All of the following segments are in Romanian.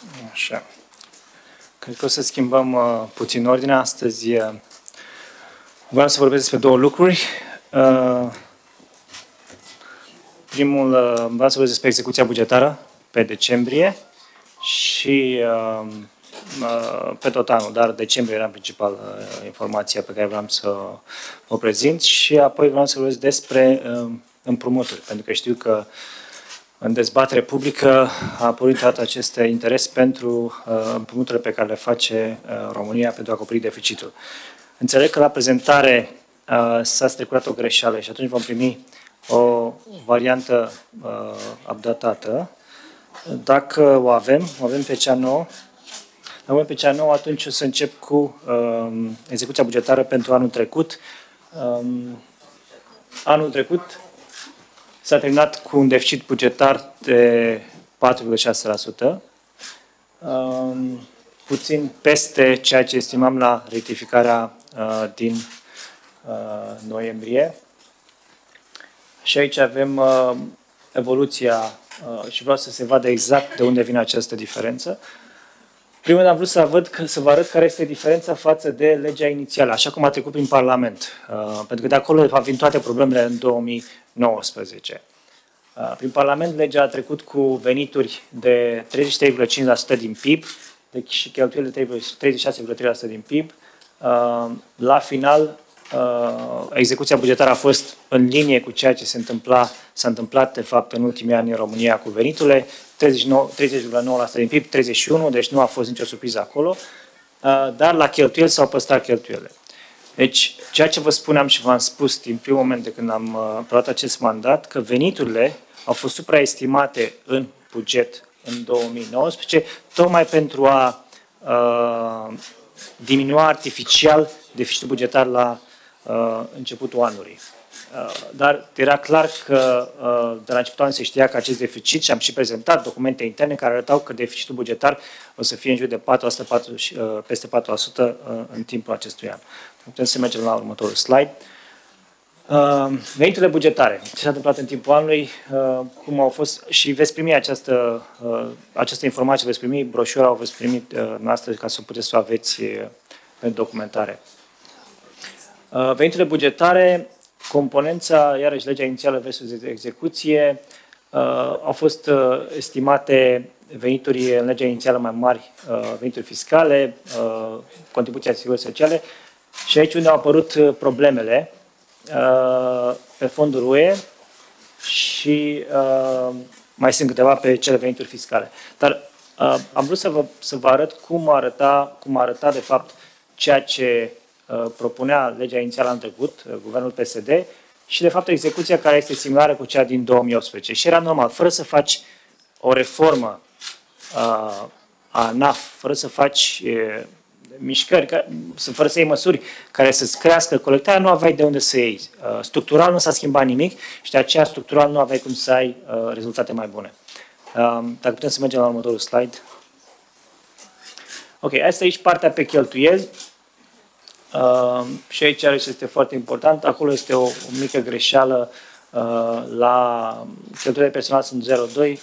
Așa. Cred că o să schimbăm puțin ordinea. Astăzi vreau să vorbesc despre două lucruri. Primul, vreau să vorbesc despre execuția bugetară pe decembrie și pe tot anul, dar decembrie era în principal informația pe care vreau să o prezint și apoi vreau să vorbesc despre împrumuturi, pentru că știu că în dezbatere publică a apărut acest interes pentru împrumuturile pe care le face România pentru a acoperi deficitul. Înțeleg că la prezentare s-a strecurat o greșeală și atunci vom primi o variantă updatată. Dacă o avem pe cea nouă, atunci o să încep cu execuția bugetară pentru anul trecut. Anul trecut s-a terminat cu un deficit bugetar de 4,6%, puțin peste ceea ce estimam la rectificarea din noiembrie. Și aici avem evoluția și vreau să se vadă exact de unde vine această diferență. Primul am vrut să vă arăt care este diferența față de legea inițială, așa cum a trecut prin Parlament, pentru că de acolo au venit toate problemele în 2019. Prin Parlament, legea a trecut cu venituri de 33,5% din PIB și cheltuieli de 36,3% din PIB. La final, execuția bugetară a fost în linie cu ceea ce s-a întâmplat de fapt în ultimii ani în România cu veniturile, 30,9% din PIB, 31%, deci nu a fost nicio surpriză acolo, dar la cheltuieli s-au păstrat cheltuielile. Deci, ceea ce vă spuneam și v-am spus din primul moment de când am preluat acest mandat, că veniturile au fost supraestimate în buget în 2019, tocmai pentru a diminua artificial deficitul bugetar la începutul anului. Dar era clar că de la începutul anului se știa că acest deficit, și am și prezentat documente interne care arătau că deficitul bugetar o să fie în jur de 4%, peste 4% în timpul acestui an. Putem să mergem la următorul slide. Veniturile bugetare. Ce s-a întâmplat în timpul anului, cum au fost, și veți primi această informație, veți primi broșura, o veți primi noastră ca să puteți să o aveți pentru documentare. Veniturile bugetare, componența, iarăși legea inițială versus execuție, au fost estimate venituri în legea inițială mai mari, venituri fiscale, contribuția asigurări sociale, și aici unde au apărut problemele pe fonduri UE și mai sunt câteva pe cele venituri fiscale. Dar am vrut să vă arăt cum arăta de fapt ceea ce propunea legea inițială anul trecut, guvernul PSD, și de fapt execuția care este similară cu cea din 2018. Și era normal, fără să faci o reformă a ANAF, fără să faci mișcări, fără să iei măsuri care să-ți crească colectarea, nu aveai de unde să iei. Structural nu s-a schimbat nimic și de aceea structural nu aveai cum să ai rezultate mai bune. Dacă putem să mergem la următorul slide. Ok, asta e aici partea pe cheltuieli. Și aici este foarte important. Acolo este o mică greșeală la cheltuielile personale sunt 0,2.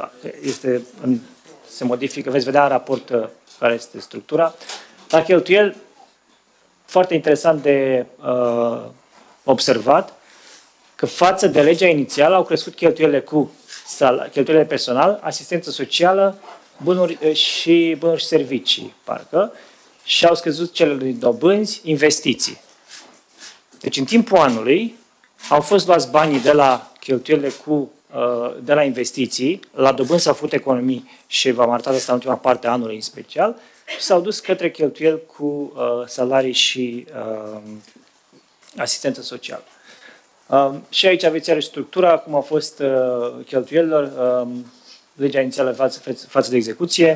Se modifică, veți vedea în raport care este structura. La cheltuieli, foarte interesant de observat, că față de legea inițială au crescut cheltuielile personal, asistență socială, bunuri și servicii, parcă, și au scăzut cele din dobânzi, investiții. Deci în timpul anului au fost luați banii de la cheltuielile de la investiții, la dobânzi s-au făcut economii și v-am arătat asta în ultima parte a anului în special, și s-au dus către cheltuieli cu salarii și asistență socială. Și aici aveți iarăși structura, cum a fost cheltuielilor, legea inițială față de execuție.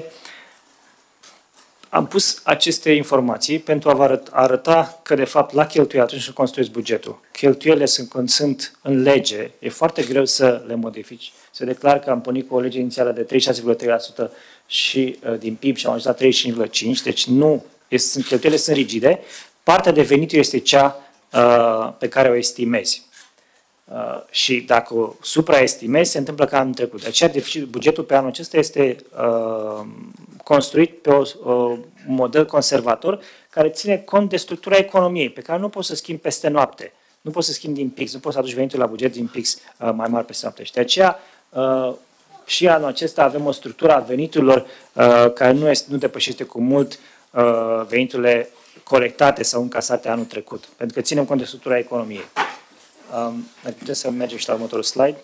Am pus aceste informații pentru a vă arăta că, de fapt, la cheltuieli, atunci când construiesc bugetul, cheltuielile când sunt în lege, e foarte greu să le modifici. Se declar că am pornit cu o lege inițială de 36,3% și din PIB și am ajuns la 35,5%, deci cheltuielile sunt rigide. Partea de venituri este cea pe care o estimezi. Și dacă o supraestimezi, se întâmplă ca anul trecut. De aceea bugetul pe anul acesta este construit pe un model conservator care ține cont de structura economiei, pe care nu poți să schimbi peste noapte. Nu poți să schimbi din PIX, nu poți să aduci venituri la buget din PIX mai mari peste noapte. Și de aceea, și anul acesta avem o structură a veniturilor care nu depășește cu mult veniturile corectate sau încasate anul trecut, pentru că ținem cont de structura economiei. Puteți să mergem și la următorul slide.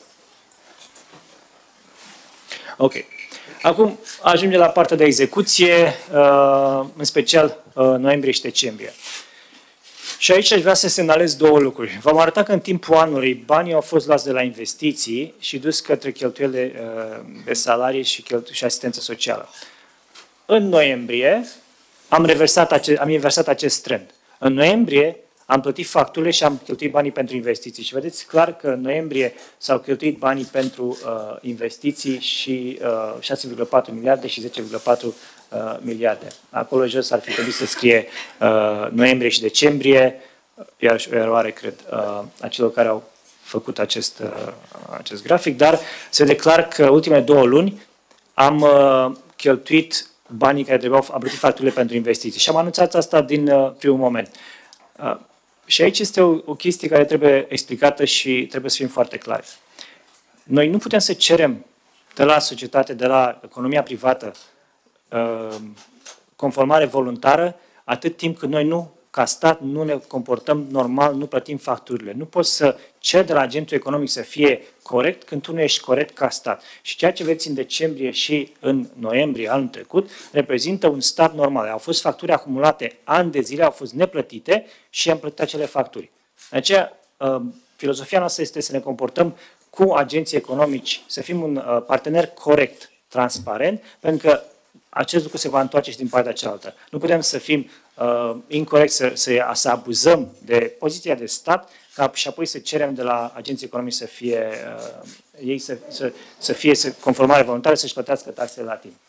Ok. Acum ajungem la partea de execuție, în special noiembrie și decembrie. Și aici aș vrea să semnalez două lucruri. V-am arătat că în timpul anului banii au fost luați de la investiții și dus către cheltuieli de salarii și asistență socială. În noiembrie am inversat acest trend. În noiembrie am plătit facturile și am cheltuit banii pentru investiții. Și vedeți clar că în noiembrie s-au cheltuit banii pentru investiții și 6,4 miliarde și 10,4 miliarde. Acolo jos ar fi trebuit să scrie noiembrie și decembrie, iarăși o eroare, cred, a celor care au făcut acest grafic, dar se vede clar că ultimele 2 luni am cheltuit banii care trebuiau, am plătit facturile pentru investiții. Și am anunțat asta din primul moment. Și aici este o chestie care trebuie explicată și trebuie să fim foarte clari. Noi nu putem să cerem de la societate, de la economia privată, conformare voluntară, atât timp cât noi nu, ca stat, nu ne comportăm normal, nu plătim facturile. Nu poți să ceri de la agentul economic să fie corect când tu nu ești corect ca stat. Și ceea ce vedeți în decembrie și în noiembrie anul trecut reprezintă un stat normal. Au fost facturi acumulate ani de zile, au fost neplătite și am plătit acele facturi. De aceea, filozofia noastră este să ne comportăm cu agenții economici, să fim un partener corect, transparent, pentru că acest lucru se va întoarce și din partea cealaltă. Nu putem să fim incorect, să abuzăm de poziția de stat și apoi să cerem de la agenții economici să fie ei să fie conformare voluntară, să-și plătească taxele la timp.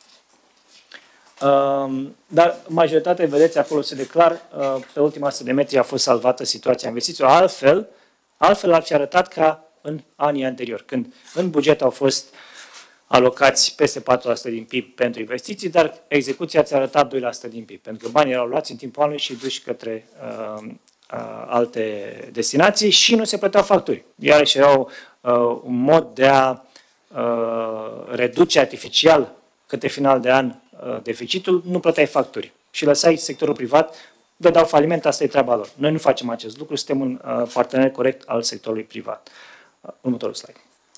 Dar majoritatea, vedeți, acolo se declar, pe ultima 100 de metri a fost salvată situația investițiilor. Altfel ar fi arătat ca în anii anteriori, când în buget au fost alocați peste 4% din PIB pentru investiții, dar execuția ți-a arătat 2% din PIB, pentru că banii erau luați în timpul anului și duși către alte destinații și nu se plăteau facturi. Iarăși era un mod de a reduce artificial către final de an deficitul, nu plăteai facturi și lăsai sectorul privat, dădeau faliment, asta e treaba lor. Noi nu facem acest lucru, suntem un partener corect al sectorului privat. Următorul slide.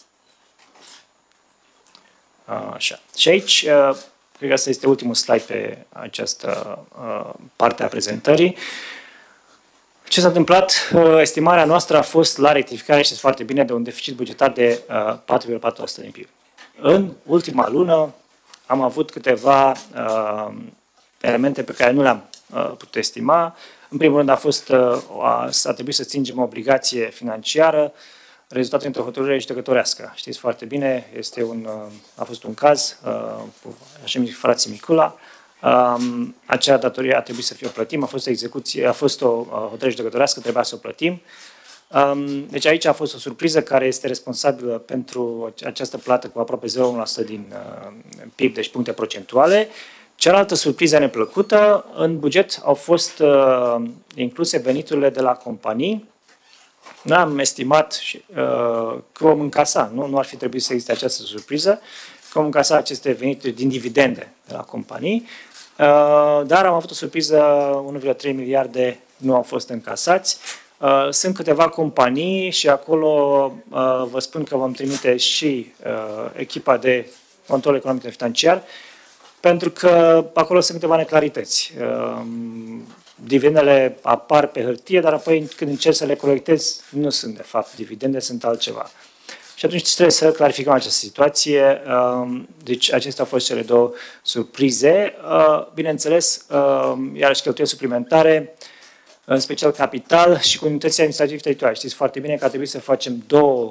Așa. Și aici, cred că asta este ultimul slide pe această parte a prezentării. Ce s-a întâmplat? Estimarea noastră a fost la rectificare, știți foarte bine, de un deficit bugetar de 4,4% din PIB. În ultima lună am avut câteva elemente pe care nu le-am putut estima. În primul rând a trebuit să stingem o obligație financiară, rezultat într-o hotărâre judecătorească. Știți foarte bine, a fost un caz, așa numit frații Micula, acea datorie a trebuit să fie o plătim, a fost o execuție, a fost o hotărâre judecătorească, trebuia să o plătim. Deci aici a fost o surpriză care este responsabilă pentru această plată cu aproape 0,1% din PIB, deci puncte procentuale. Cealaltă surpriză neplăcută, în buget au fost incluse veniturile de la companii. N-am estimat că vom încasa, nu ar fi trebuit să existe această surpriză, că vom încasa aceste venituri din dividende de la companii, dar am avut o surpriză, 1,3 miliarde nu au fost încasați. Sunt câteva companii și acolo vă spun că vom trimite și echipa de control economic și financiar, pentru că acolo sunt câteva neclarități. Dividendele apar pe hârtie, dar apoi când încerci să le colectezi, nu sunt de fapt dividende, sunt altceva. Și atunci trebuie să clarificăm această situație. Deci acestea au fost cele două surprize. Bineînțeles, iarăși cheltuieli suplimentare, în special capital și cu unitățile administrative teritoriale. Știți foarte bine că a trebuit să facem 2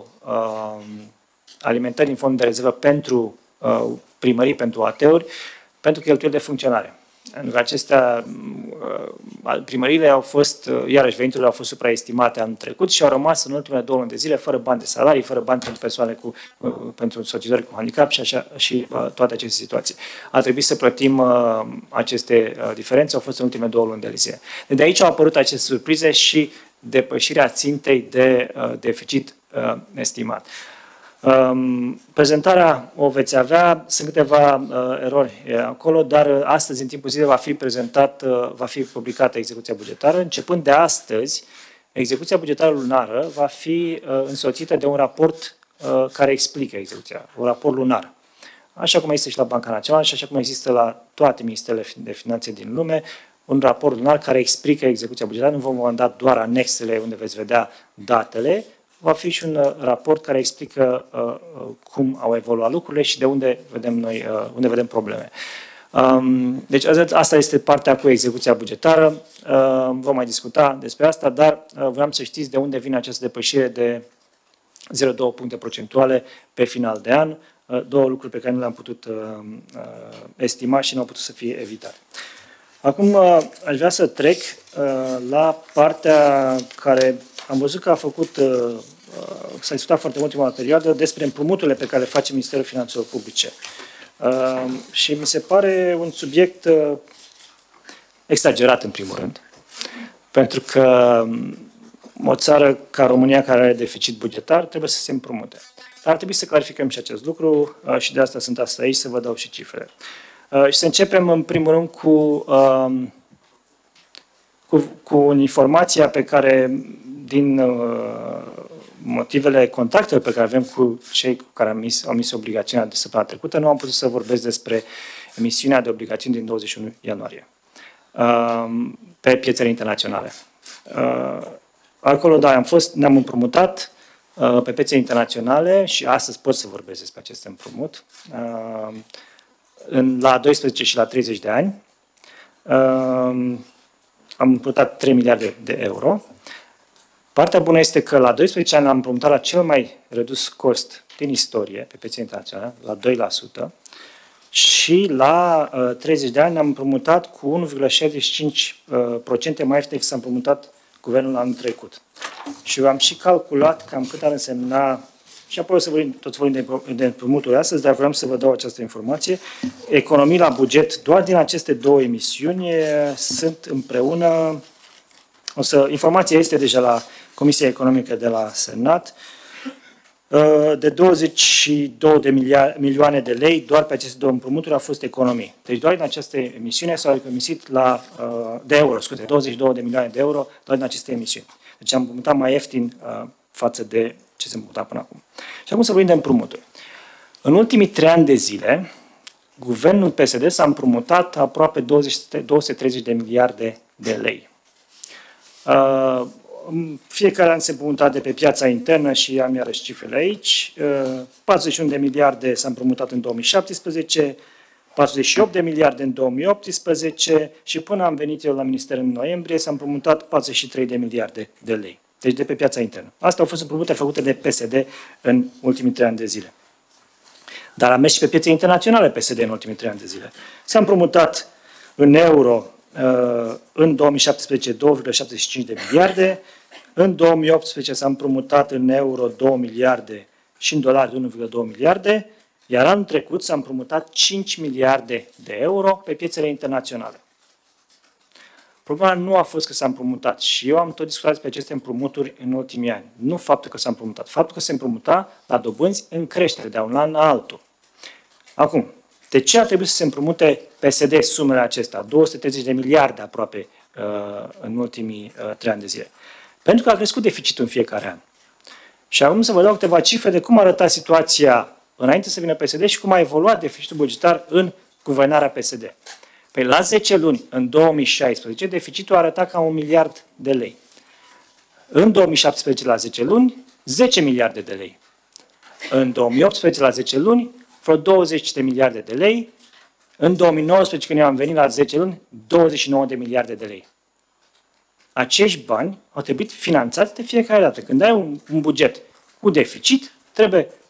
alimentări în fond de rezervă pentru primării, pentru AT-uri, pentru cheltuieli de funcționare. Pentru că acestea, primăriile au fost, iarăși veniturile au fost supraestimate anul trecut și au rămas în ultimele 2 luni de zile fără bani de salarii, fără bani pentru persoane pentru însoțitori cu handicap și toate aceste situații. A trebuit să plătim aceste diferențe, au fost în ultimele 2 luni de zile. De aici au apărut aceste surprize și depășirea țintei de deficit estimat. Prezentarea o veți avea, sunt câteva erori acolo, dar astăzi, în timpul zilei, va fi publicată execuția bugetară. Începând de astăzi, execuția bugetară lunară va fi însoțită de un raport care explică execuția, un raport lunar. Așa cum există și la Banca Națională și așa cum există la toate ministerele de finanțe din lume, un raport lunar care explică execuția bugetară. Nu vom da doar anexele unde veți vedea datele, va fi și un raport care explică cum au evoluat lucrurile și de unde vedem noi, unde vedem probleme. Deci asta este partea cu execuția bugetară. Vom mai discuta despre asta, dar vreau să știți de unde vine această depășire de 0,2 puncte procentuale pe final de an. 2 lucruri pe care nu le-am putut estima și nu au putut să fie evitate. Acum aș vrea să trec la partea care am văzut că s-a discutat foarte mult în ultima perioadă despre împrumuturile pe care le face Ministerul Finanțelor Publice. Și mi se pare un subiect exagerat în primul rând, pentru că o țară ca România care are deficit bugetar trebuie să se împrumute. Dar ar trebui să clarificăm și acest lucru și de asta sunt astăzi aici să vă dau și cifrele. Și să începem în primul rând cu informația pe care, din motivele contactelor pe care avem cu cei care au emis obligațiunea de săptămâna trecută, nu am putut să vorbesc despre emisiunea de obligațiuni din 21 ianuarie pe piețele internaționale. Acolo, da, ne-am împrumutat pe piețe internaționale și astăzi pot să vorbesc despre acest împrumut la 12 și la 30 de ani. Am împrumutat 3 miliarde de euro. Partea bună este că la 12 ani am împrumutat la cel mai redus cost din istorie pe piețe internaționale, la 2%, și la 30 de ani am împrumutat cu 1,65% mai ieftin decât s-a împrumutat guvernul anul trecut. Și am și calculat cam cât ar însemna, și apoi o să vorbim de împrumuturi astăzi, dar vreau să vă dau această informație. Economii la buget doar din aceste 2 emisiuni sunt împreună. Informația este deja la Comisia Economică de la Senat, de 22 de milioane de lei, doar pe aceste 2 împrumuturi au fost economii. Deci doar din această emisiune s-au economisit de euro, 22 de milioane de euro doar din aceste emisiuni. Deci am împrumutat mai ieftin față de ce se împrumuta până acum. Și acum să vorbim de împrumuturi. În ultimii 3 ani de zile, guvernul PSD s-a împrumutat aproape 230 de miliarde de lei. Fiecare an se împrumuta de pe piața internă și am iarăși cifrele aici. 41 de miliarde s-a împrumutat în 2017, 48 de miliarde în 2018 și până am venit eu la minister în noiembrie s-a împrumutat 43 de miliarde de lei. Deci de pe piața internă. Astea au fost împrumuturi făcute de PSD în ultimii 3 ani de zile. Dar a mers și pe piețe internaționale PSD în ultimii 3 ani de zile. S-a împrumutat în euro în 2017 2,75 de miliarde, în 2018 s-a împrumutat în euro 2 miliarde și în dolari 1,2 miliarde, iar anul trecut s-a împrumutat 5 miliarde de euro pe piețele internaționale. Problema nu a fost că s-a împrumutat și eu am tot discutat despre aceste împrumuturi în ultimii ani. Nu faptul că s-a împrumutat, faptul că se împrumuta la dobânzi în creștere de un an la altul. Acum, de ce ar trebui să se împrumute PSD sumele acestea, 230 de miliarde aproape în ultimii 3 ani de zile? Pentru că a crescut deficitul în fiecare an. Și acum să vă dau câteva cifre de cum arăta situația înainte să vină PSD și cum a evoluat deficitul bugetar în guvernarea PSD. Păi la 10 luni, în 2016, deficitul arăta ca 1 miliard de lei. În 2017, la 10 luni, 10 miliarde de lei. În 2018, la 10 luni, vreo 20 de miliarde de lei. În 2019, când eu am venit la 10 luni, 29 de miliarde de lei. Acești bani au trebuit finanțați de fiecare dată. Când ai un buget cu deficit, trebuie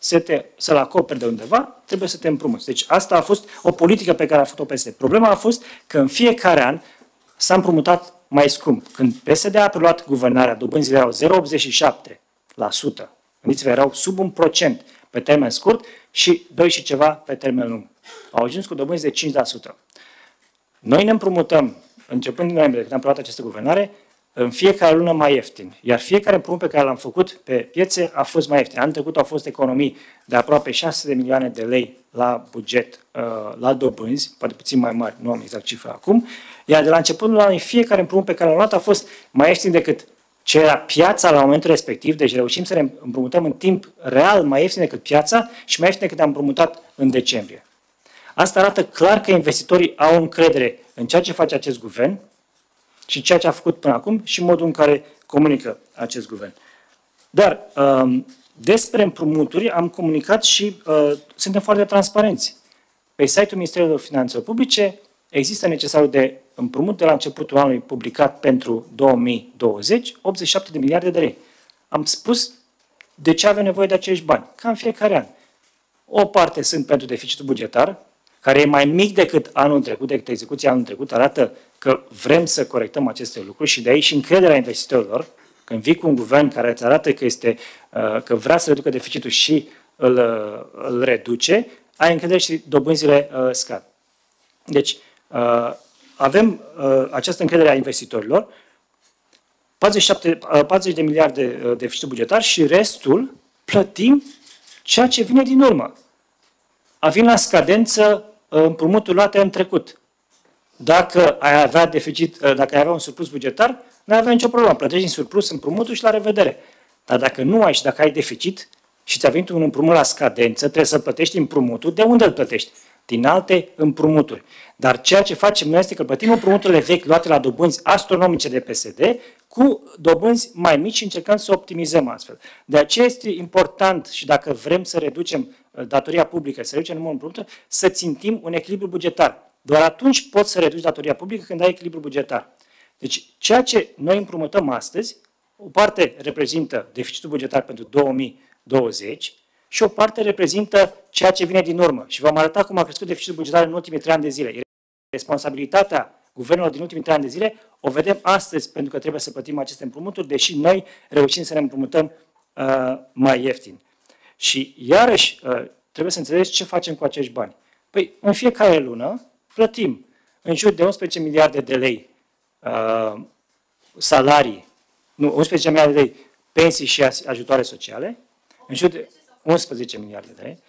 să-l acoperi de undeva, trebuie să te împrumuți. Deci asta a fost o politică pe care a făcut-o PSD. Problema a fost că în fiecare an s-a împrumutat mai scump. Când PSD a preluat guvernarea, dobânzile erau 0,87%. Gândiți-vă, erau sub 1% pe termen scurt și 2 și ceva pe termen lung. Au ajuns cu dobânzi de 5%. Noi ne împrumutăm, începând din noiembrie, când am preluat această guvernare, în fiecare lună mai ieftin. Iar fiecare împrumut pe care l-am făcut pe piețe a fost mai ieftin. Anul trecut au fost economii de aproape 6 de milioane de lei la buget, la dobânzi, poate puțin mai mari, nu am exact cifra acum, iar de la începutul anului fiecare împrumut pe care l-am luat a fost mai ieftin decât ce era piața la momentul respectiv, deci reușim să ne împrumutăm în timp real mai ieftin decât piața și mai ieftin decât am împrumutat în decembrie. Asta arată clar că investitorii au încredere în ceea ce face acest guvern și ceea ce a făcut până acum și modul în care comunică acest guvern. Dar despre împrumuturi am comunicat și suntem foarte transparenți. Pe site-ul Ministerului Finanțelor Publice există necesarul de împrumut de la începutul anului publicat pentru 2020, 87 de miliarde de lei. Am spus de ce avem nevoie de acești bani, ca în fiecare an. O parte sunt pentru deficitul bugetar, care e mai mic decât anul trecut, decât execuția anul trecut, arată că vrem să corectăm aceste lucruri și de aici și încrederea investitorilor. Când vii cu un guvern care îți arată că vrea să reducă deficitul și îl reduce, ai încredere și dobânzile scad. Deci, avem această încredere a investitorilor, 40 de miliarde de deficit bugetar și restul plătim ceea ce vine din urmă. Avem la scadență împrumuturi luate în trecut. Dacă ai avea deficit, dacă ai avea un surplus bugetar, nu ai avea nicio problemă. Plătești din surplus împrumutul și la revedere. Dar dacă nu ai și dacă ai deficit și ți-a venit un împrumut la scadență, trebuie să plătești împrumutul. De unde îl plătești? Din alte împrumuturi. Dar ceea ce facem noi este că plătim împrumuturile vechi luate la dobânzi astronomice de PSD cu dobânzi mai mici și încercăm să optimizăm astfel. De aceea este important și dacă vrem să reducem datoria publică, să reducem numărul împrumuturi, să țintim un echilibru bugetar. Doar atunci poți să reduci datoria publică când ai echilibru bugetar. Deci, ceea ce noi împrumutăm astăzi, o parte reprezintă deficitul bugetar pentru 2020 și o parte reprezintă ceea ce vine din urmă. Și vom arăta cum a crescut deficitul bugetar în ultimii 3 ani de zile. Responsabilitatea guvernelor din ultimii 3 ani de zile o vedem astăzi pentru că trebuie să plătim aceste împrumuturi, deși noi reușim să ne împrumutăm mai ieftin. Și iarăși trebuie să înțelegeți ce facem cu acești bani. Păi, în fiecare lună plătim în jur de 11 miliarde de lei salarii, nu, 11 miliarde de lei pensii și ajutoare sociale, în jur de 11 miliarde de lei,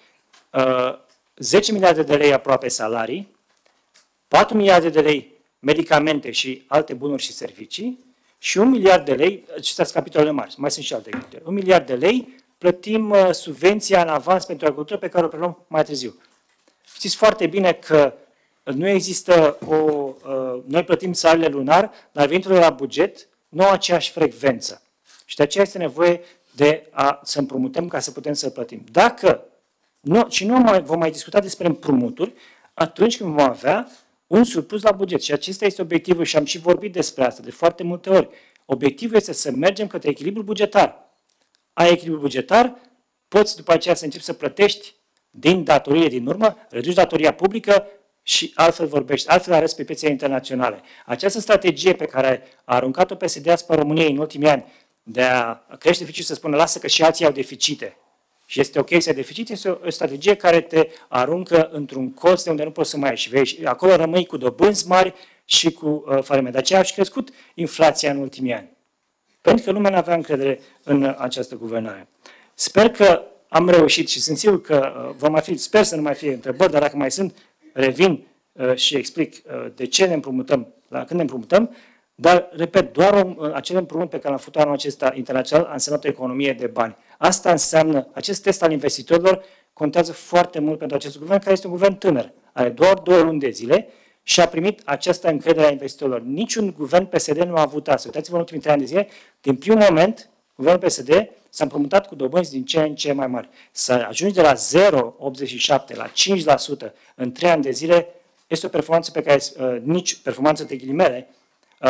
10 miliarde de lei aproape salarii, 4 miliarde de lei medicamente și alte bunuri și servicii și 1 miliard de lei, acestea sunt capitolele mari, mai sunt și alte capitole, 1 miliard de lei plătim subvenția în avans pentru agricultură pe care o preluăm mai târziu. Știți foarte bine că nu există noi plătim salariile lunar, dar veniturile la buget nu au aceeași frecvență. Și de aceea este nevoie de să împrumutăm ca să putem să plătim. Dacă nu, și nu vom mai discuta despre împrumuturi, atunci când vom avea un surplus la buget. Și acesta este obiectivul și am și vorbit despre asta de foarte multe ori. Obiectivul este să mergem către echilibru bugetar. Ai echilibru bugetar, poți după aceea să începi să plătești din datoriile din urmă, reduci datoria publică și altfel vorbești, altfel arăți pe piețele internaționale. Această strategie pe care a aruncat-o PSD asupra României în ultimii ani de a crește deficit, să spună lasă că și alții au deficite și este ok să ai deficit, este o strategie care te aruncă într-un colț de unde nu poți să mai ieși. Și acolo rămâi cu dobânzi mari și cu faliment. De aceea a și crescut inflația în ultimii ani. Pentru că lumea nu avea încredere în această guvernare. Sper că am reușit și sunt sigur că sper să nu mai fie întrebări, dar dacă mai sunt, revin și explic de ce ne împrumutăm, la când ne împrumutăm, dar, repet, doar acel împrumut pe care l-am făcut anul acesta internațional a însemnat o economie de bani. Asta înseamnă, acest test al investitorilor contează foarte mult pentru acest guvern, care este un guvern tânăr. Are doar 2 luni de zile și a primit această încredere a investitorilor. Niciun guvern PSD nu a avut asta. Uitați-vă în ultimii 3 ani de zile, din primul moment, guvernul PSD s-a împrumutat cu dobânzi din ce în ce mai mari. Să ajungi de la 0,87 la 5% în 3 ani de zile este o performanță pe care nici performanță de ghilimele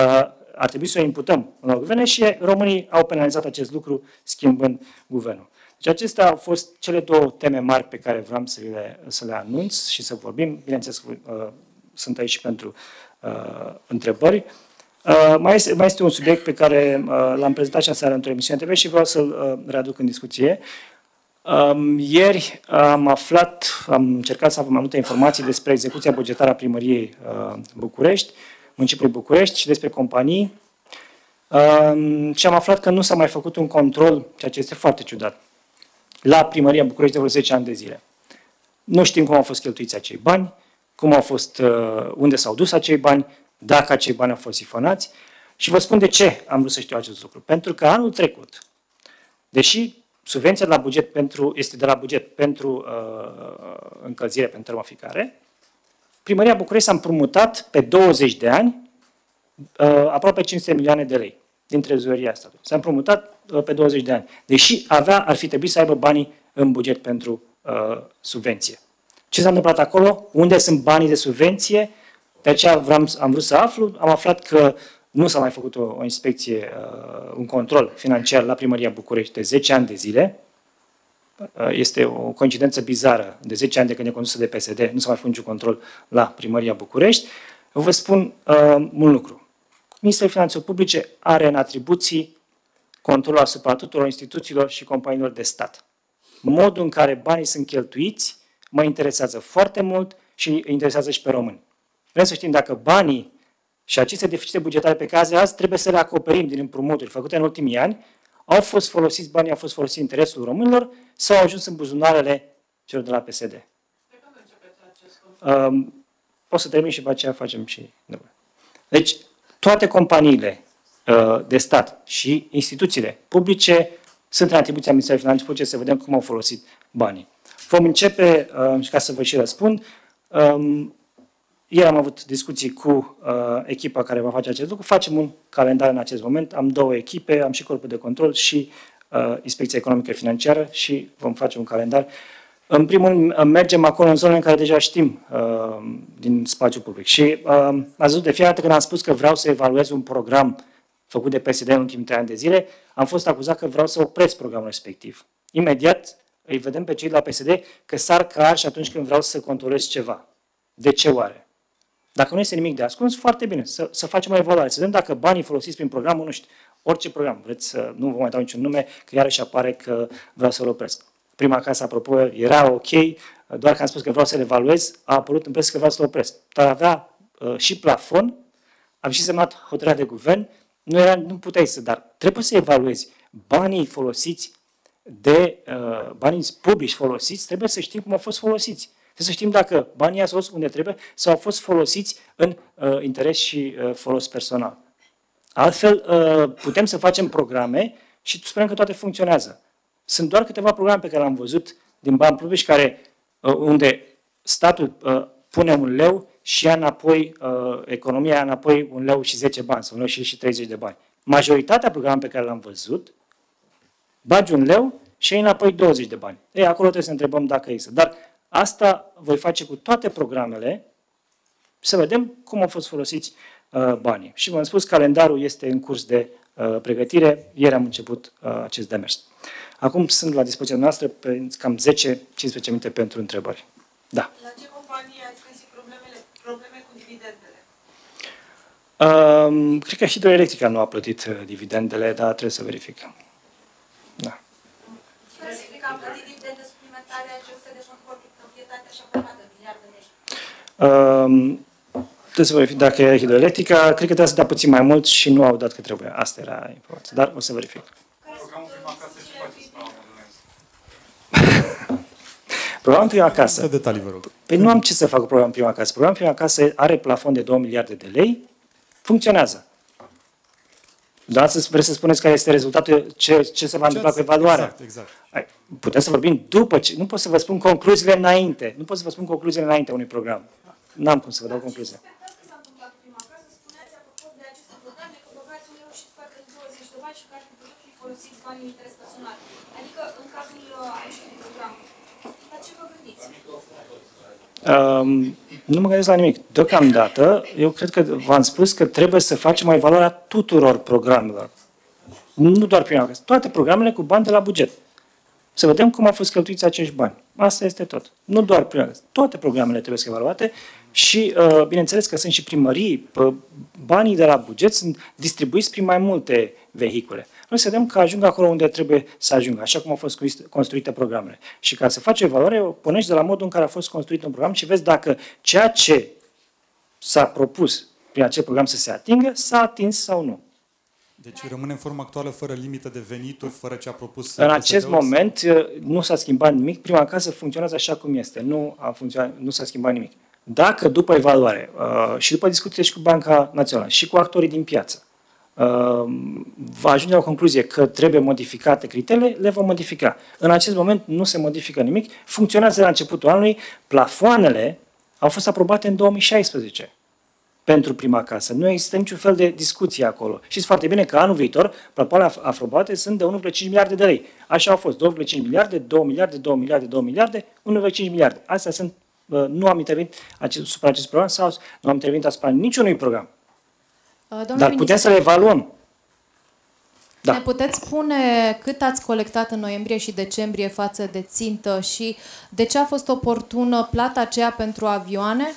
ar trebui să o imputăm în guverne și românii au penalizat acest lucru schimbând guvernul. Deci acestea au fost cele două teme mari pe care vreau să le anunț și să vorbim. Bineînțeles, sunt aici și pentru întrebări. Mai este un subiect pe care l-am prezentat și aseară într-o emisiune TV și vreau să-l readuc în discuție. Ieri am încercat să aflu mai multe informații despre execuția bugetară a Primăriei București, municipiului București și despre companii. Și am aflat că nu s-a mai făcut un control, ceea ce este foarte ciudat, la Primăria București de vreo 10 ani de zile. Nu știm cum au fost cheltuiți acei bani, unde s-au dus acei bani, dacă acei bani au fost sifonați. Și vă spun de ce am vrut să știu acest lucru. Pentru că anul trecut, deși subvenția este de la buget pentru încălzire, pentru termoficare, Primăria București s-a împrumutat pe 20 de ani aproape 500 milioane de lei din trezoreria statului. S-a împrumutat pe 20 de ani. Deși ar fi trebuit să aibă banii în buget pentru subvenție. Ce s-a întâmplat acolo? Unde sunt banii de subvenție? De aceea am vrut să aflu. Am aflat că nu s-a mai făcut o inspecție, un control financiar la Primăria București de 10 ani de zile. Este o coincidență bizară. De 10 ani de când e condusă de PSD, nu s-a mai făcut niciun control la Primăria București. Eu vă spun un lucru. Ministerul Finanțelor Publice are în atribuții controlul asupra tuturor instituțiilor și companiilor de stat. Modul în care banii sunt cheltuiți mă interesează foarte mult și îi interesează și pe români. Vrem să știm dacă banii și aceste deficite bugetare pe care azi trebuie să le acoperim din împrumuturi făcute în ultimii ani, banii au fost folosiți în interesul românilor sau au ajuns în buzunarele celor de la PSD. O să termin și după aceea facem și... Deci, toate companiile de stat și instituțiile publice sunt în atribuția Ministerului Finanțelor Publice să vedem cum au folosit banii. Vom începe, ca să vă și răspund, ieri am avut discuții cu echipa care va face acest lucru, facem un calendar în acest moment, am două echipe, am și corpul de control și Inspecția Economică Financiară și vom face un calendar. În primul rând, mergem acolo în zonele în care deja știm din spațiul public. Și ați văzut de fiecare dată când am spus că vreau să evaluez un program făcut de PSD în ultimii 3 ani de zile, am fost acuzat că vreau să opresc programul respectiv. Imediat îi vedem pe cei de la PSD că sar ca arși atunci când vreau să controlez ceva. De ce oare? Dacă nu este nimic de ascuns, foarte bine, să facem o evaluare, să vedem dacă banii folosiți prin programul, nu știu, orice program, vreți să nu vă mai dau niciun nume, că iarăși apare că vreau să-l opresc. Prima casă, apropo, era ok, doar că am spus că vreau să le evaluez, a apărut în presă că vreau să-l opresc. Dar avea și plafon, am și semnat hotărârea de guvern, nu puteai dar trebuie să evaluezi banii folosiți banii publici folosiți, trebuie să știm cum au fost folosiți. Trebuie să știm dacă banii au fost unde trebuie sau au fost folosiți în interes și folos personal. Altfel, putem să facem programe și sperăm că toate funcționează. Sunt doar câteva programe pe care le-am văzut din bani publici unde statul pune 1 leu și ia înapoi, economia ia înapoi 1 leu și 10 bani, sau 1 leu și 30 de bani. Majoritatea programelor pe care le-am văzut, bagi 1 leu și iei înapoi 20 de bani. Acolo trebuie să întrebăm dacă există. Dar asta voi face cu toate programele, să vedem cum au fost folosiți banii. Și v-am spus, calendarul este în curs de pregătire. Ieri am început acest demers. Acum sunt la dispoziția noastră pe cam 10-15 minute pentru întrebări. Da. La ce companie ați găsit probleme cu dividendele? Cred că Hidroelectrica nu a plătit dividendele, dar trebuie să verific. Da. Hidroelectrica a plătit dividende suplimentare a ce de fond proprietatea și-a format de miliarde de euro. Trebuie să verific dacă e Hidroelectrica. Cred că trebuie să dea puțin mai mult și nu au dat cât trebuie. Asta era informația. Dar o să verific. Programul Prima Casă. Detalii, vă rog. Păi nu am ce să fac cu programul Prima Casă. Programul Prima Casă are plafon de 2 miliarde de lei. Funcționează. Doar vreți să spuneți care este rezultatul, ce se va întâmpla cu evaluarea. Exact. Putem să vorbim după ce... Nu pot să vă spun concluziile înainte. Nu pot să vă spun concluziile înainte unui program. N-am cum să vă dau concluzia. Adică, în cazul acestui program, la ce vă gândiți? Nu mă gândesc la nimic. Deocamdată, eu cred că v-am spus că trebuie să facem o evaluare a tuturor programelor. Nu doar Prima Casă, toate programele cu bani de la buget. Să vedem cum au fost cheltuiți acești bani. Asta este tot. Nu doar toate programele trebuie să evaluate și, bineînțeles că sunt și primării, banii de la buget sunt distribuiți prin mai multe vehicule. Noi să vedem că ajung acolo unde trebuie să ajungă, așa cum au fost construite programele. Și ca să faci evaluare, o pornești de la modul în care a fost construit un program și vezi dacă ceea ce s-a propus prin acel program să se atingă, s-a atins sau nu. Deci rămâne în forma actuală fără limită de venituri, fără ce a propus... În acest moment nu s-a schimbat nimic. Prima casă funcționează așa cum este. Nu s-a schimbat nimic. Dacă după evaluare și după discuție și cu Banca Națională și cu actorii din piață va ajunge la o concluzie că trebuie modificate criteriile, le vom modifica. În acest moment nu se modifică nimic. Funcționează la începutul anului. Plafoanele au fost aprobate în 2016. Pentru prima casă. Nu există niciun fel de discuție acolo. Știți foarte bine că anul viitor plafoanele aprobate sunt de 1,5 miliarde de lei. Așa au fost. 2,5 miliarde, 2 miliarde, 2 miliarde, 2 miliarde, 1,5 miliarde. Astea sunt, nu am intervenit asupra acest program sau nu am intervenit asupra niciunui program. Dar putem să le evaluăm. Da. Ne puteți spune cât ați colectat în noiembrie și decembrie față de țintă și de ce a fost oportună plata aceea pentru avioane?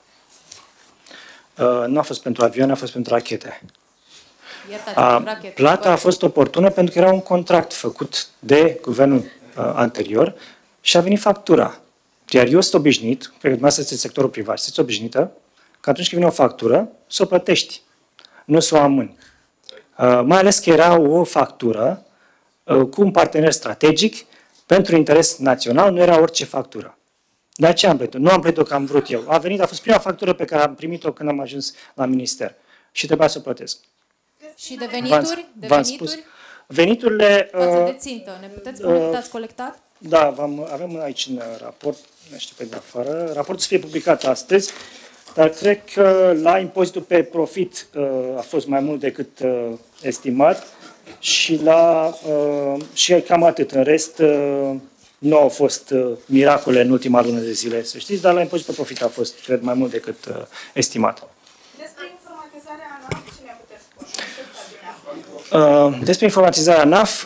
Nu a fost pentru avioane, a fost pentru rachete. Rachete. Plata a fost oportună pentru că era un contract făcut de guvernul anterior și a venit factura. Iar eu sunt obișnuit, cred că dumneavoastră sunteți sectorul privat, sunteți obișnuită, că atunci când vine o factură, să o plătești, nu să o amâni. Mai ales că era o factură cu un partener strategic pentru interes național, nu era orice factură. De aceea am plătit-o. Nu am plătit-o că am vrut eu. A fost prima factură pe care am primit-o când am ajuns la minister. Și trebuia să o plătesc. Și de venituri? Veniturile... Față de țintă. Ne puteți spune cât ați colectat? Da, avem aici în raport, nu știu pe de afară, raportul să fie publicat astăzi, dar cred că la impozitul pe profit a fost mai mult decât estimat și și cam atât. În rest... Nu au fost miracole în ultima lună de zile, să știți, dar la impozit pe profit a fost, cred, mai mult decât estimat. Despre informatizarea ANAF, ce ne puteți spune? Despre informatizarea ANAF,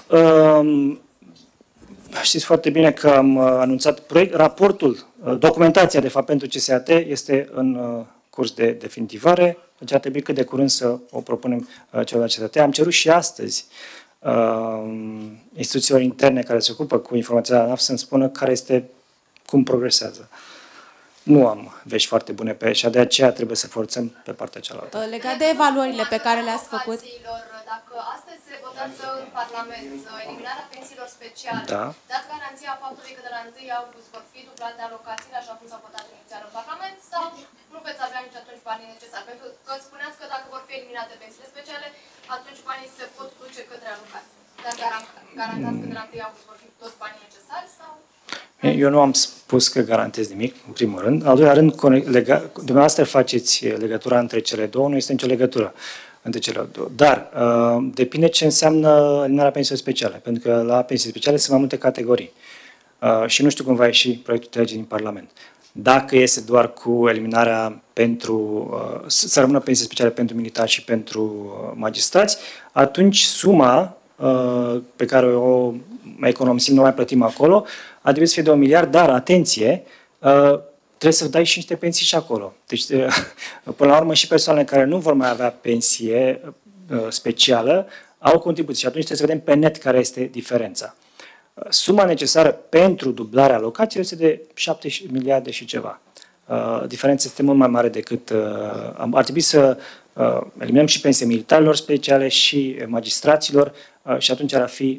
știți foarte bine că am anunțat raportul, documentația, de fapt, pentru CSAT este în curs de definitivare, deci ar trebui cât de curând să o propunem celor de la CSAT. Am cerut și astăzi instituțiilor interne care se ocupă cu informația ANAF să-mi spună cum progresează. Nu am vești foarte bune pe și de aceea trebuie să forțăm pe partea cealaltă. Legat de evaluările pe care le-ați făcut. Dacă astăzi se votează în Parlament eliminarea pensiilor speciale, da. dați garanția faptului că de la 1 august vor fi dublate alocațiile așa cum s-a votat inițial în Parlament sau nu veți avea nici atunci banii necesari? Pentru că spuneați că dacă vor fi eliminate pensiile speciale, atunci banii se pot duce către alocații. Dar garantați că de la 1 august vor fi toți banii necesari sau... Eu nu am spus că garantez nimic, în primul rând. Al doilea rând, dumneavoastră faceți legătura între cele două, nu este nicio legătură între cele două. Dar depinde ce înseamnă eliminarea pensiilor speciale, pentru că la pensii speciale sunt mai multe categorii. Și nu știu cum va ieși proiectul de lege din Parlament. Dacă este doar cu eliminarea să rămână pensii speciale pentru militari și pentru magistrați, atunci suma pe care o economisim, nu mai plătim acolo, ar trebui să fie de 1 miliard, dar, atenție, trebuie să dai și niște pensii și acolo. Deci, până la urmă, și persoanele care nu vor mai avea pensie specială au contribuții și atunci trebuie să vedem pe net care este diferența. Suma necesară pentru dublarea alocațiilor este de 7 miliarde și ceva. Diferența este mult mai mare decât... ar trebui să eliminăm și pensii militarilor speciale și magistraților și atunci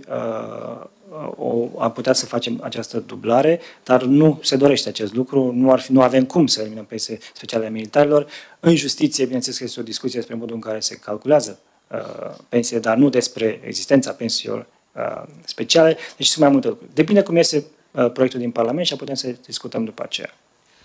am putea să facem această dublare, dar nu se dorește acest lucru, nu avem cum să eliminăm pensii speciale militarilor. În justiție, bineînțeles că este o discuție despre modul în care se calculează pensiile, dar nu despre existența pensiilor speciale, deci sunt mai multe lucruri. Depinde cum este proiectul din Parlament și putem să discutăm după aceea.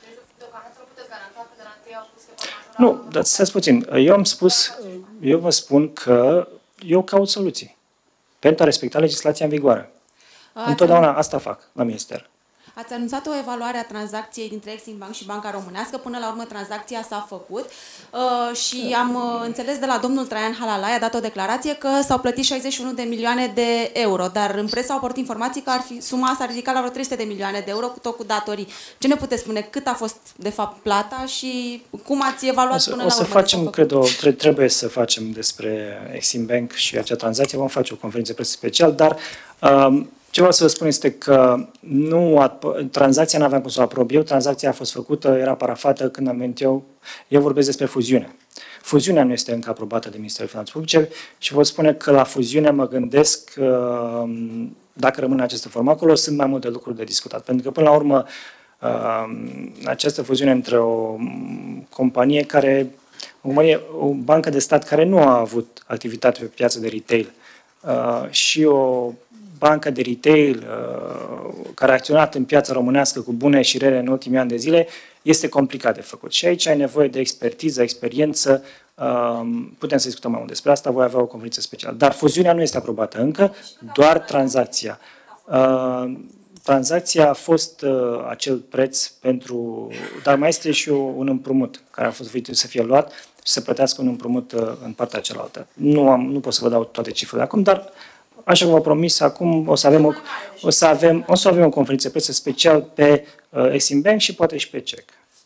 Nu, dar stați puțin. Eu vă spun că eu caut soluții pentru a respecta legislația în vigoare. Întotdeauna asta fac la minister. Ați anunțat o evaluare a tranzacției dintre Exim Bank și Banca Românească. Până la urmă, tranzacția s-a făcut și am înțeles de la domnul Traian Halalai, a dat o declarație că s-au plătit 61 de milioane de euro, dar în presă au apărut informații că suma s-a ridicat la vreo 300 de milioane de euro, tot cu datorii. Ce ne puteți spune? Cât a fost, de fapt, plata și cum ați evaluat până la urmă? O să facem, trebuie să facem despre Exim Bank și acea tranzacție. Vom face o conferință presă special, dar ce vreau să vă spun este că tranzacția n-aveam cum să o aprob eu, tranzacția a fost făcută, era parafată când am venit eu vorbesc despre fuziune. Fuziunea nu este încă aprobată de Ministerul Finanțelor Publice și vă spune că la fuziune mă gândesc, dacă rămâne acest format acolo, sunt mai multe lucruri de discutat. Pentru că, până la urmă, această fuziune între o companie o bancă de stat care nu a avut activitate pe piața de retail și o bancă de retail care a acționat în piața românească cu bune și rele în ultimii ani de zile, este complicat de făcut. Și aici ai nevoie de expertiză, experiență, putem să discutăm mai mult despre asta, voi avea o conferință specială. Dar fuziunea nu este aprobată încă, doar tranzacția. Tranzacția a fost acel preț pentru... Dar mai este și un împrumut care a fost să fie luat și să plătească un împrumut în partea cealaltă. Nu pot să vă dau toate cifrele acum, dar așa cum v-am promis, acum o să avem o conferință presă special pe Exim Bank și poate și pe CEC.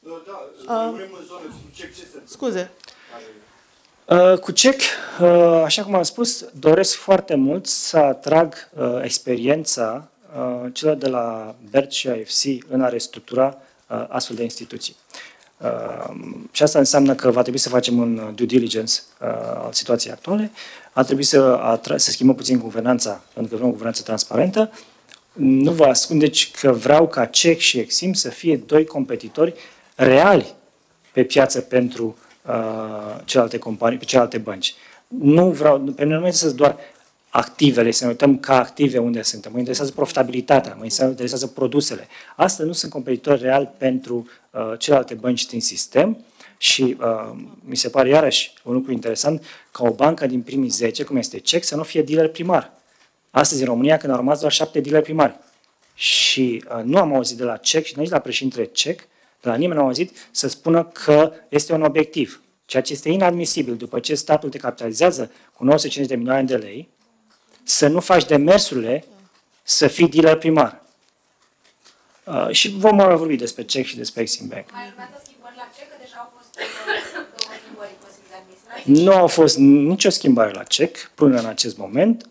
Scuze. Cu CEC, așa cum am spus, doresc foarte mult să atrag experiența celor de la BERD și AFC în a restructura astfel de instituții. Și asta înseamnă că va trebui să facem un due diligence al situației actuale, a trebui să schimbăm puțin guvernanța, pentru că vrem o guvernanță transparentă. Nu vă ascundeți că vreau ca CEC și Exim să fie doi competitori reali pe piață pentru celelalte companii, pe celelalte bănci. Pe mine nu mă interesează doar activele, să ne uităm ca active unde suntem. Mă interesează profitabilitatea, mă interesează produsele. Astea nu sunt competitori reali pentru celelalte bănci din sistem și mi se pare iarăși un lucru interesant ca o bancă din primii 10, cum este CEC, să nu fie dealer primar. Astăzi în România, când au rămas doar 7 dealeri primari. Și nu am auzit de la CEC și nici de la președintele CEC, de la nimeni nu am auzit să spună că este un obiectiv. Ceea ce este inadmisibil după ce statul te capitalizează cu 950 de milioane de lei, să nu faci demersurile să fii dealer primar. Și vom vorbi despre CEC și despre Exim Bank. Mai urmează schimbări la CEC, că deja au fost două schimbări posibile administrative? Nu a fost nicio schimbare la CEC până în acest moment.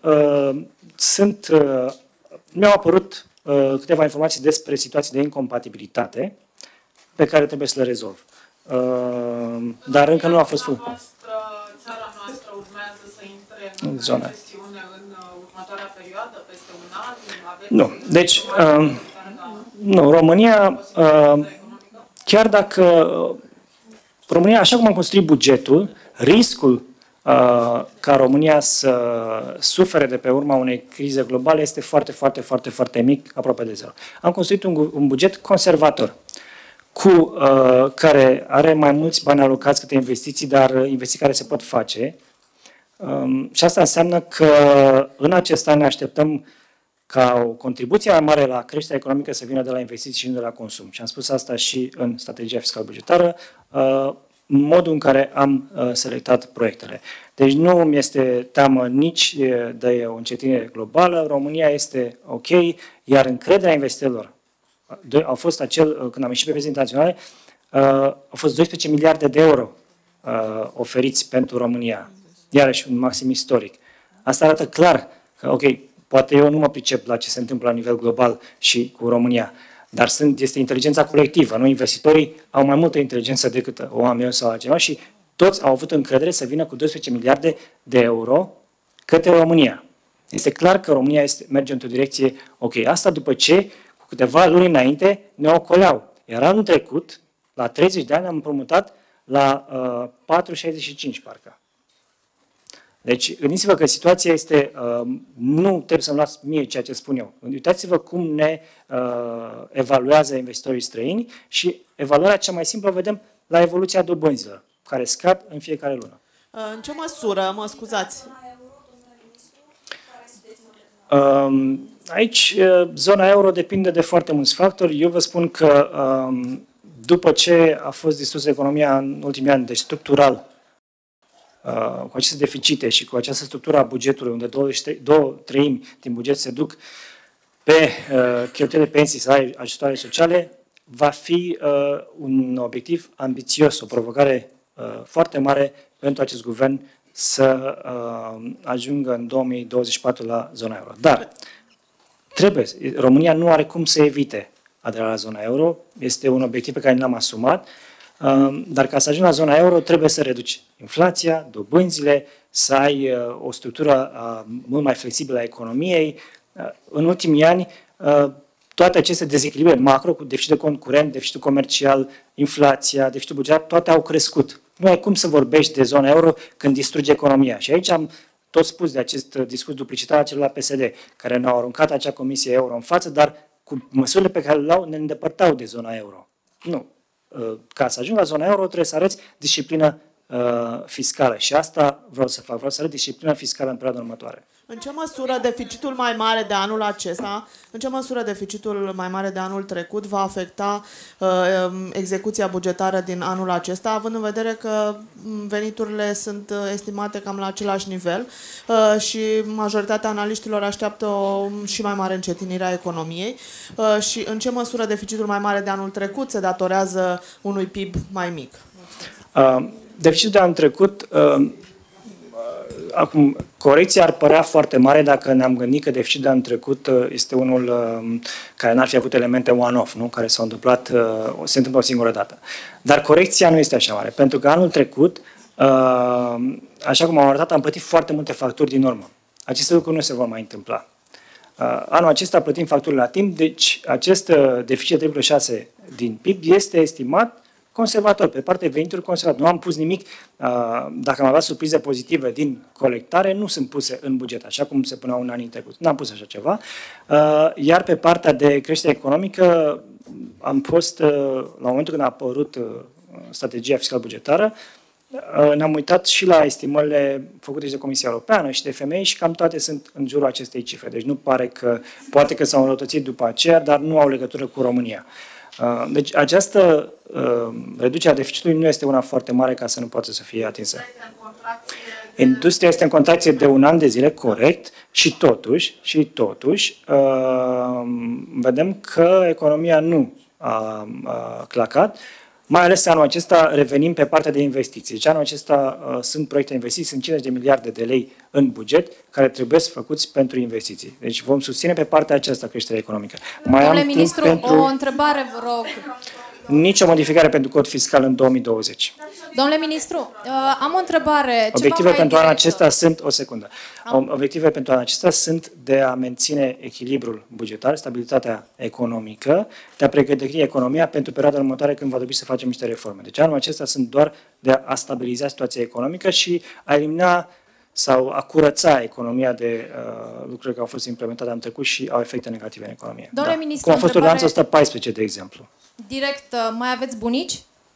Mi-au apărut câteva informații despre situații de incompatibilitate pe care trebuie să le rezolv. Dar încă nu a fost făcut. Țara noastră urmează să intre în recesiune în următoarea perioadă, peste un an? Nu. Deci, nu, România, chiar dacă România, așa cum am construit bugetul, riscul ca România să sufere de pe urma unei crize globale este foarte, foarte, foarte, foarte mic, aproape de zero. Am construit un buget conservator, care are mai mulți bani alocați către investiții, dar investiții care se pot face. Și asta înseamnă că în acest an ne așteptăm ca o contribuție mai mare la creșterea economică să vină de la investiții și nu de la consum. Și am spus asta și în strategia fiscal bugetară, modul în care am selectat proiectele. Deci nu mi este teamă nici de o încetinire globală, România este ok, iar încrederea investitorilor au fost când am ieșit pe piețe internaționale, au fost 12 miliarde de euro oferiți pentru România. Iarăși un maxim istoric. Asta arată clar că, ok, poate eu nu mă pricep la ce se întâmplă la nivel global și cu România, dar este inteligența colectivă, nu? Investitorii au mai multă inteligență decât o am eu sau altcineva și toți au avut încredere să vină cu 12 miliarde de euro către România. Este clar că România merge într-o direcție ok. Asta după ce, cu câteva luni înainte, ne ocoleau. Iar anul trecut, la 30 de ani, am împrumutat la 4,65 parcă. Deci, gândiți-vă că situația este, nu trebuie să-mi luați mie ceea ce spun eu. Uitați-vă cum ne evaluează investitorii străini și evaluarea cea mai simplă o vedem la evoluția dobânzilor, care scad în fiecare lună. În ce măsură, mă scuzați? Aici, zona euro depinde de foarte mulți factori. Eu vă spun că după ce a fost distrusă economia în ultimii ani, deci structural, cu aceste deficite și cu această structură a bugetului, unde 2/3 din buget se duc pe cheltuielile pensii sau ajutoare sociale, va fi un obiectiv ambițios, o provocare foarte mare pentru acest guvern să ajungă în 2024 la zona euro. Dar România nu are cum să evite aderarea la zona euro, este un obiectiv pe care l-am asumat, dar ca să ajungi la zona euro trebuie să reduci inflația, dobânzile, să ai o structură mult mai flexibilă a economiei. În ultimii ani, toate aceste dezechilibre macro, cu deficitul de cont curent, deficitul comercial, inflația, deficitul bugetar, toate au crescut. Nu ai cum să vorbești de zona euro când distruge economia. Și aici am tot spus de acest discurs duplicitar al celor la PSD, care ne-au aruncat acea comisie euro în față, dar cu măsurile pe care le luau ne îndepărtau de zona euro. Nu. Ca să ajung la zona euro trebuie să arăți disciplină fiscală. Și asta vreau să fac. Vreau să arăt disciplină fiscală în perioada următoare. În ce măsură deficitul mai mare de anul acesta, în ce măsură deficitul mai mare de anul trecut va afecta execuția bugetară din anul acesta, având în vedere că veniturile sunt estimate cam la același nivel și majoritatea analiștilor așteaptă o și mai mare încetinire a economiei și în ce măsură deficitul mai mare de anul trecut se datorează unui PIB mai mic? Deficitul de anul trecut, acum, corecția ar părea foarte mare dacă ne-am gândit că deficitul de anul trecut este unul care n-ar fi avut elemente one-off, nu? Care s-au întâmplat, se întâmplă o singură dată. Dar corecția nu este așa mare, pentru că anul trecut, așa cum am arătat, am plătit foarte multe facturi din urmă. Aceste lucruri nu se vor mai întâmpla. Anul acesta plătim facturile la timp, deci acest deficit de 3,6 din PIB este estimat conservator, pe partea venituri conservator. Nu am pus nimic, dacă am avea surprize pozitive din colectare, nu sunt puse în buget, așa cum se puneau în anii trecuți. N-am pus așa ceva. Iar pe partea de creștere economică, am fost, la momentul când a apărut strategia fiscal-bugetară, ne-am uitat și la estimările făcute și de Comisia Europeană și de FMI și cam toate sunt în jurul acestei cifre. Deci nu pare că, poate că s-au înrăutățit după aceea, dar nu au legătură cu România. Deci această reducere a deficitului nu este una foarte mare ca să nu poată să fie atinsă. Industria este în contracție de un an de zile, corect, și totuși vedem că economia nu a clacat, mai ales anul acesta revenim pe partea de investiții. Deci anul acesta sunt proiecte de investiții, sunt 50 de miliarde de lei în buget care trebuie făcuți pentru investiții. Deci vom susține pe partea aceasta creșterea economică. Domnule ministru, o întrebare, vă rog. Nicio modificare pentru cod fiscal în 2020. Domnule ministru, am o întrebare. Obiective pentru anul acesta sunt, o secundă, obiective pentru anul acesta sunt de a menține echilibrul bugetar, stabilitatea economică, de a pregăti economia pentru perioada următoare când va trebui să facem niște reforme. Deci anul acesta sunt doar de a stabiliza situația economică și a elimina sau a curăța economia de lucruri care au fost implementate anul trecut și au efecte negative în economie. Domnule ministru, cum a fost ordonanța 114, de exemplu. Direct, mai aveți bunici?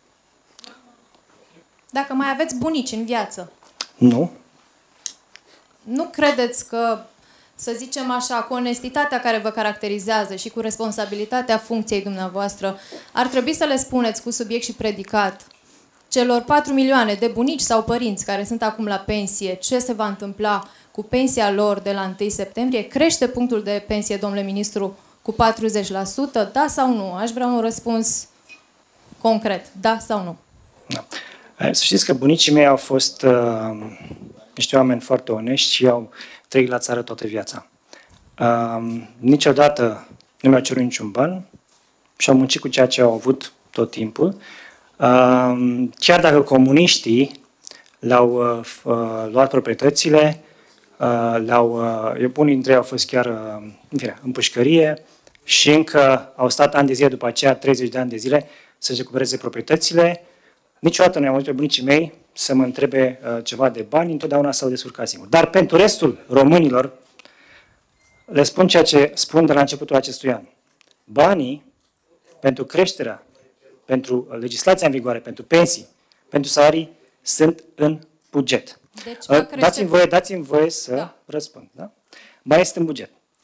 Dacă mai aveți bunici în viață? Nu. Nu credeți că, să zicem așa, cu onestitatea care vă caracterizează și cu responsabilitatea funcției dumneavoastră, ar trebui să le spuneți cu subiect și predicat celor 4 milioane de bunici sau părinți care sunt acum la pensie, ce se va întâmpla cu pensia lor de la 1 septembrie? Crește punctul de pensie, domnule ministru, cu 40%? Da sau nu? Aș vrea un răspuns concret. Da sau nu? Da. Să știți că bunicii mei au fost niște oameni foarte onești și au trăit la țară toată viața. Niciodată nu mi-au cerut niciun ban și au muncit cu ceea ce au avut tot timpul. Chiar dacă comuniștii le-au luat proprietățile, unii dintre ei au fost chiar în pușcărie și încă au stat ani de zile după aceea, 30 de ani de zile, să-și recupereze proprietățile. Niciodată nu i-am auzit pe bunicii mei să mă întrebe ceva de bani, întotdeauna s-au descurcat singur. Dar pentru restul românilor, le spun ceea ce spun de la începutul acestui an. Banii pentru creșterea, pentru legislația în vigoare, pentru pensii, pentru salarii, sunt în buget. Deci, dați-mi voie să răspund. Da? Banii sunt în buget.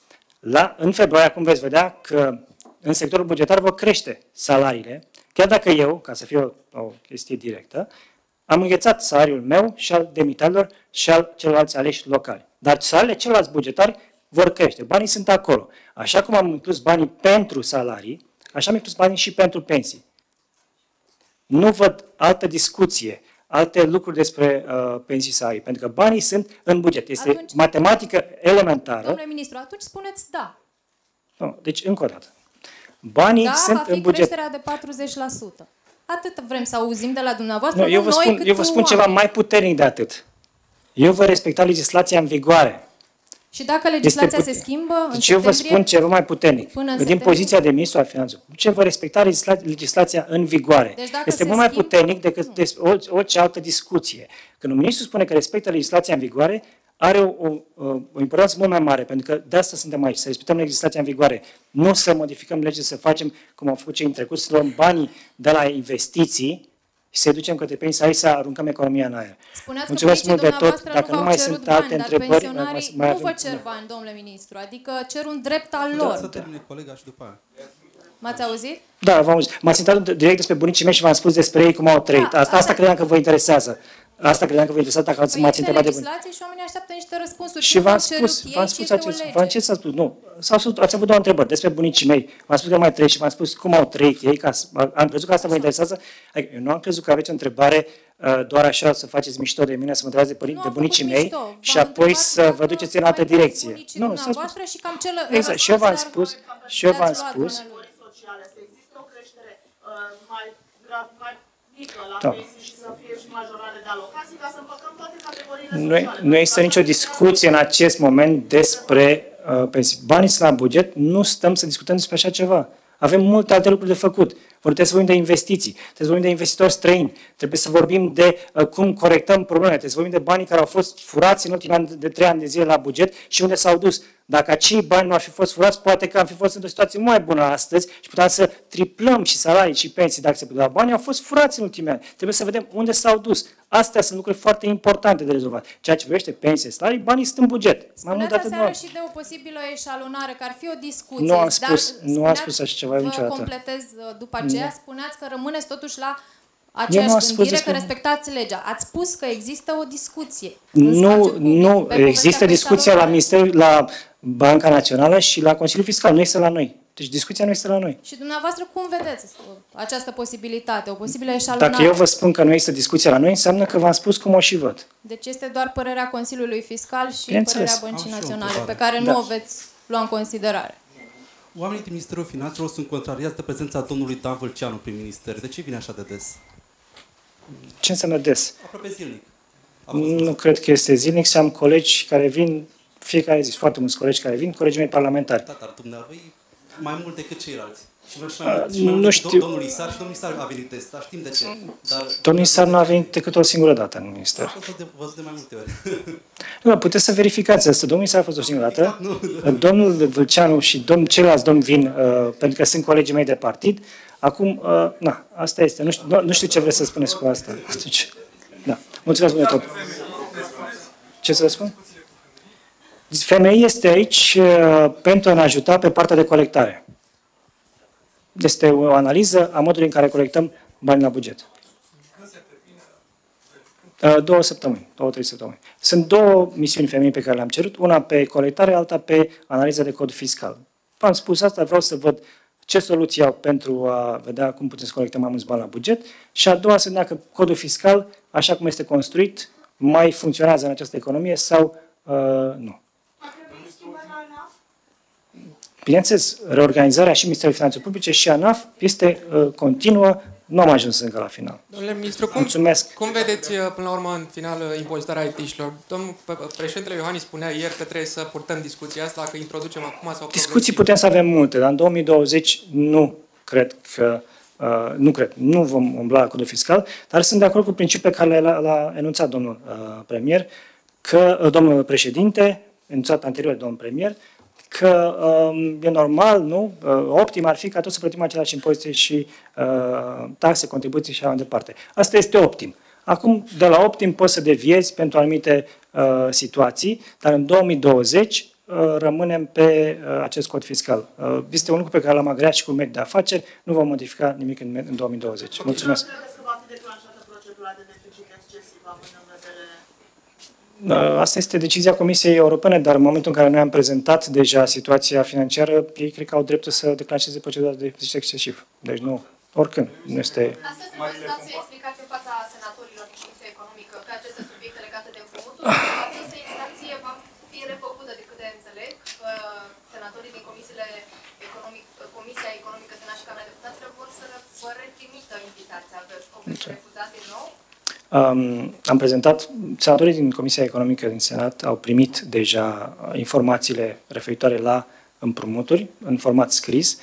În februarie, acum veți vedea că în sectorul bugetar vor crește salariile, chiar dacă eu, ca să fie o chestie directă, am înghețat salariul meu și al demitarilor și al celorlalți aleși locali. Dar salariile celorlalți bugetari vor crește. Banii sunt acolo. Așa cum am inclus banii pentru salarii, așa am inclus banii și pentru pensii. Nu văd altă discuție, alte lucruri despre pensii salarii, pentru că banii sunt în buget. Este Atunci, matematică elementară. Domnule ministru, atunci spuneți da. Nu, deci, încă o dată. Banii Da, sunt va fi în buget. creșterea de 40%. Atât vrem să auzim de la dumneavoastră. Nu, eu vă spun ceva mai puternic de atât. Eu vă respecta legislația în vigoare. Și dacă legislația se schimbă în deci eu vă spun ceva mai puternic. Din poziția de ministru al finanțelor. Ce vă respecta legislația în vigoare. Deci este mult mai puternic decât orice altă discuție. Când un ministru spune că respectă legislația în vigoare, are o importanță mult mai mare, pentru că de asta suntem aici, să respectăm legislația în vigoare, nu să modificăm legea, să facem cum au făcut cei în trecut, să luăm banii de la investiții și să-i ducem către pensii, aici să aruncăm economia în aer. Mulțumesc mult de tot. Dacă nu mai sunt alte întrebări, pensionarii nu vă cer bani, domnule ministru, adică cer un drept al lor. Să termine colega și după aia. M-ați auzit? Da, v-am auzit. M-ați întrebat direct despre bunicii mei și v-am spus despre ei cum au trăit. Asta credeam că vă interesează. Asta credeam că vă interesează dacă m-ați întrebat de bunici. Și oamenii așteaptă niște răspunsuri. Și v-am spus acest. Ce s-a spus? Nu. Ați avut două întrebări despre bunicii mei. V-am spus că mai trăiesc și v-am spus cum au trăit ei. Am crezut că asta vă interesează. Adică, eu nu am crezut că aveți o întrebare doar așa să faceți mișto de mine, să mă întrebați de bunicii mei și apoi să vă duceți în altă direcție. Nu, s-a spus. Exact. Și eu v-am spus. Nu există nicio discuție în acest moment despre pensii. Banii sunt la buget, nu stăm să discutăm despre așa ceva. Avem multe alte lucruri de făcut. Trebuie să vorbim de investiții, trebuie să vorbim de investitori străini, trebuie să vorbim de cum corectăm problemele, trebuie să vorbim de banii care au fost furați în ultimii ani de 3 ani de zile la buget și unde s-au dus. Dacă acei bani nu ar fi fost furați, poate că am fi fost într-o situație mai bună astăzi și puteam să triplăm și salarii și pensii dacă se putea. Banii au fost furați în ultimii ani. Trebuie să vedem unde s-au dus. Astea sunt lucruri foarte importante de rezolvat. Ceea ce privește pensii, salarii, banii sunt în buget. Spuneați aseară și de o posibilă eșalonare, că ar fi o discuție. Nu am spus așa ceva niciodată. Vă completez după aceea, spuneați că rămâneți totuși la aceeași gândire, că respectați legea. Ați spus că există o discuție. Nu, există discuția la Ministerul, la Banca Națională și la Consiliul Fiscal, nu este la noi. Deci discuția nu este la noi. Și dumneavoastră cum vedeți această posibilitate, o posibilă eșalonare? Dacă eu vă spun că nu există discuție la noi, înseamnă că v-am spus cum o și văd. Deci este doar părerea Consiliului Fiscal și părerea Băncii Naționale, pe care nu o veți lua în considerare. Oamenii din Ministerul Finanțelor sunt contrariați de prezența domnului Dan Vâlceanu prin minister. De ce vine așa de des? Ce înseamnă des? Aproape zilnic. Nu cred că este zilnic și am colegi care vin fiecare zi, foarte mulți colegi care vin, colegii mei parlamentari. Da, dar dumneavoastră mai mult decât ceilalți. Nu știu. Domnul Isar și domnul Isar a venit test, dar știm de ce. Domnul Isar nu a venit decât o singură dată în minister. A fost văzut de mai multe ori. Nu, puteți să verificați asta. Domnul Isar a fost o singură dată. Domnul Vâlceanu și ceilalți domni vin pentru că sunt colegii mei de partid. Acum, asta este. Nu știu ce vreți să spuneți cu asta. Da. Mulțumesc mult de tot. Ce să vă spun? FMI este aici pentru a ne ajuta pe partea de colectare. Este o analiză a modului în care colectăm bani la buget. 2 săptămâni, 2-3 săptămâni. Sunt două misiuni FMI pe care le-am cerut, una pe colectare, alta pe analiză de cod fiscal. V-am spus asta, vreau să văd ce soluții au pentru a vedea cum putem să colectăm mai mulți bani la buget și a doua să vedem dacă codul fiscal, așa cum este construit, mai funcționează în această economie sau nu. Bineînțeles, reorganizarea și Ministerul Finanțelor Publice și ANAF este continuă, nu am ajuns încă la final. Domnule ministru, cum vedeți până la urmă în final impozitarea IT-șilor? Domnul președintele Iohannis spunea ieri că trebuie să purtăm discuția asta, dacă introducem acum sau... Discuții putem să avem multe, dar în 2020 nu cred, nu vom umbla codul fiscal, dar sunt de acord cu principiul pe care l-a enunțat domnul premier, domnul președinte, enunțat anterior domnul premier, că e normal, nu? Optim ar fi ca toți să plătim aceleași impozite și taxe, contribuții și așa mai departe. Asta este optim. Acum, de la optim poți să deviezi pentru anumite situații, dar în 2020 rămânem pe acest cod fiscal. Este un lucru pe care l-am agreat și cu mediul de afaceri, nu vom modifica nimic în 2020. Mulțumesc! Asta este decizia Comisiei Europene, dar în momentul în care noi am prezentat deja situația financiară, ei cred că au dreptul să declanșeze procedura de deficit excesiv. Deci nu, oricând, nu este... Astăzi prezentați explicații în fața senatorilor din Comisia Economică pe aceste subiecte legate de împrumuturi. Această explicație va fi refăcută, de câte înțeleg, senatorii din Comisia Economică, Senat și Camera Deputaților vor să vă retrimită invitația. O veți refuza din nou? Am prezentat, senatorii din Comisia Economică din Senat au primit deja informațiile referitoare la împrumuturi în format scris.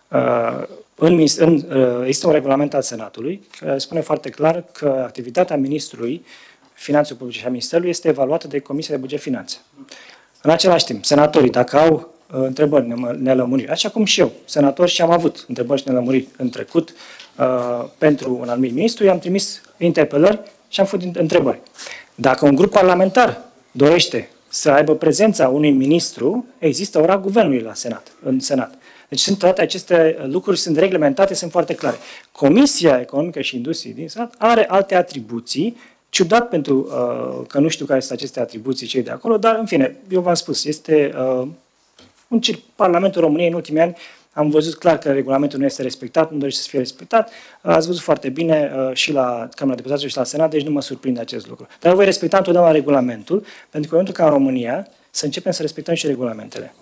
Există un regulament al Senatului care spune foarte clar că activitatea Ministrului Finanțelor Publice și a Ministerului este evaluată de Comisia de Buget Finanțe. În același timp, senatorii, dacă au întrebări, nelămuriri, așa cum și eu, senator, și am avut întrebări și nelămuriri în trecut pentru un anumit ministru, i-am trimis interpelări și am făcut întrebări. Dacă un grup parlamentar dorește să aibă prezența unui ministru, există ora guvernului în Senat. Deci sunt toate aceste lucruri, sunt reglementate, sunt foarte clare. Comisia Economică și Industrie din Senat are alte atribuții, ciudat pentru că nu știu care sunt aceste atribuții cei de acolo, dar în fine, eu v-am spus, este un circ. Parlamentul României în ultimii ani am văzut clar că regulamentul nu este respectat, nu dorește să fie respectat. Ați văzut foarte bine și la Camera Deputaților și la Senat, deci nu mă surprinde acest lucru. Dar voi respecta întotdeauna regulamentul, pentru că în momentul ca în România să începem să respectăm și regulamentele.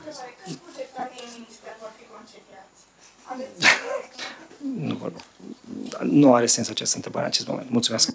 Nu are sens această întrebare în acest moment. Mulțumesc.